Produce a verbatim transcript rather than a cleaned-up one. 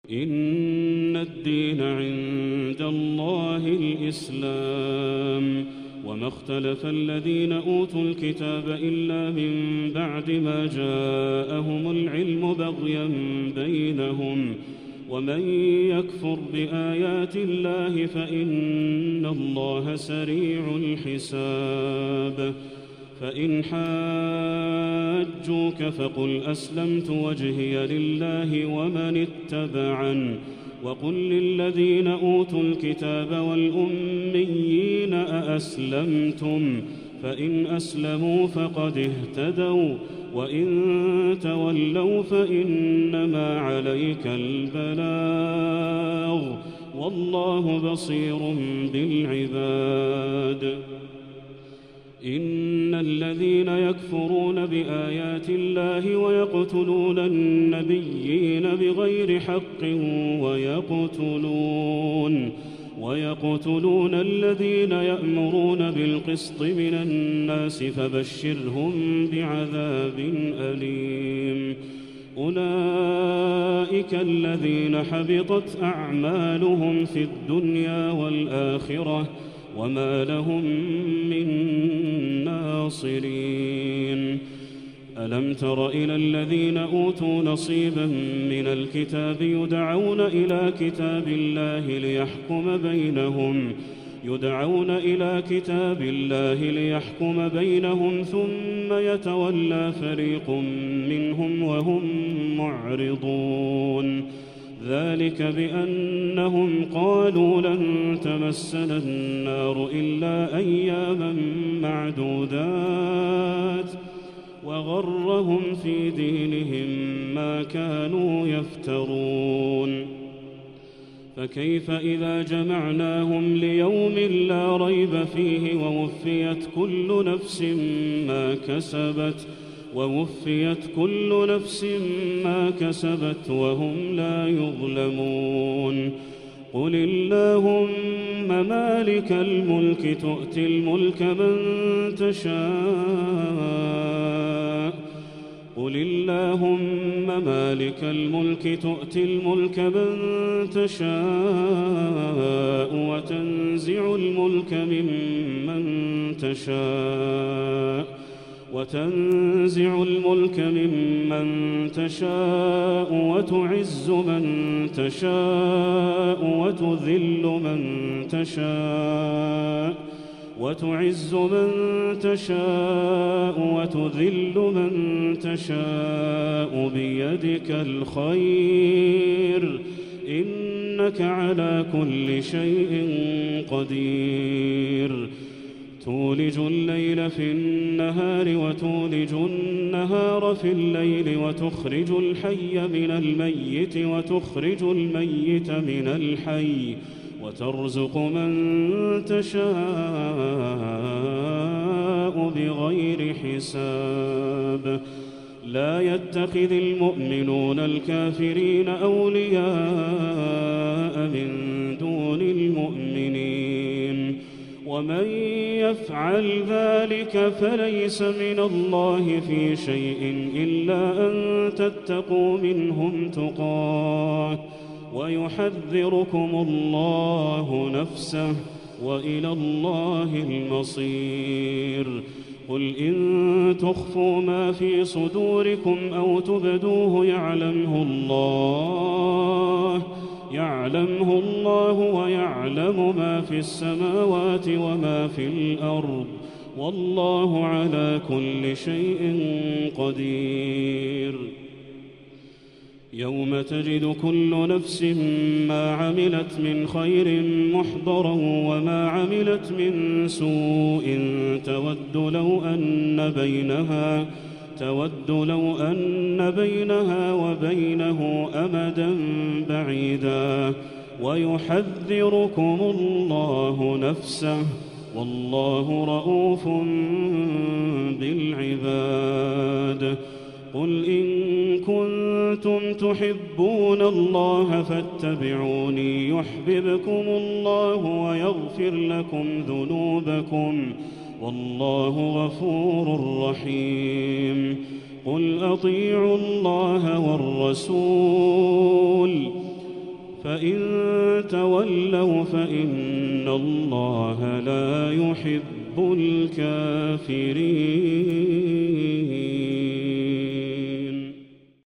إن الدين عند الله الإسلام. وما اختلف الذين أوتوا الكتاب إلا من بعد ما جاءهم العلم بغيا بينهم، ومن يكفر بآيات الله فإن الله سريع الحساب. فإن حاجوك فقل أسلمت وجهي لله ومن اتبعن، وقل للذين أوتوا الكتاب والأميين أأسلمتم؟ فإن أسلموا فقد اهتدوا، وإن تولوا فإنما عليك البلاغ، والله بصير بالعباد. إن الذين يكفرون بآيات الله ويقتلون النبيين بغير حق ويقتلون ويقتلون الذين يأمرون بالقسط من الناس فبشرهم بعذاب أليم. أولئك الذين حبطت أعمالهم في الدنيا والآخرة وما لهم من ناصرين. ألم تر إلى الذين أوتوا نصيبا من الكتاب يدعون إلى كتاب الله ليحكم بينهم يدعون إلى كتاب الله ليحكم بينهم ثم يتولى فريق منهم وهم معرضون. ذلك بأنهم قالوا لن تمسنا النار إلا أياما معدودات، وغرهم في دينهم ما كانوا يفترون. فكيف إذا جمعناهم ليوم لا ريب فيه ووفيت كل نفس ما كسبت ووفيت كل نفس ما كسبت وهم لا يظلمون. قل اللهم مالك الملك تؤتي الملك من تشاء قل اللهم مالك الملك تؤتي الملك من تشاء وتنزع الملك ممن تشاء وتنزع الملك ممن تشاء وتعز من تشاء وتذل من تشاء وتعز من تشاء وتذل من تشاء بيدك الخير إنك على كل شيء قدير. تولج الليل في النهار وتولج النهار في الليل وتخرج الحي من الميت وتخرج الميت من الحي وترزق من تشاء بغير حساب. لا يتخذ المؤمنون الكافرين أولياء من دون المؤمنين، ومن يفعل ذلك فليس من الله في شيء إلا أن تتقوا منهم تقاه ويحذركم الله نفسه وإلى الله المصير. قل إن تخفوا ما في صدوركم أو تبدوه يعلمه الله يعلمه الله ويعلم ما في السماوات وما في الأرض والله على كل شيء قدير. يوم تجد كل نفس ما عملت من خير محضرا وما عملت من سوء تود لو أن بينها تود لو أن بينها وبينه أمدا بعيدا ويحذركم الله نفسه والله رءوف بالعباد. قل إن كنتم تحبون الله فاتبعوني يحببكم الله ويغفر لكم ذنوبكم والله غفور رحيم. قل أطيعوا الله والرسول فإن تولوا فإن الله لا يحب الكافرين.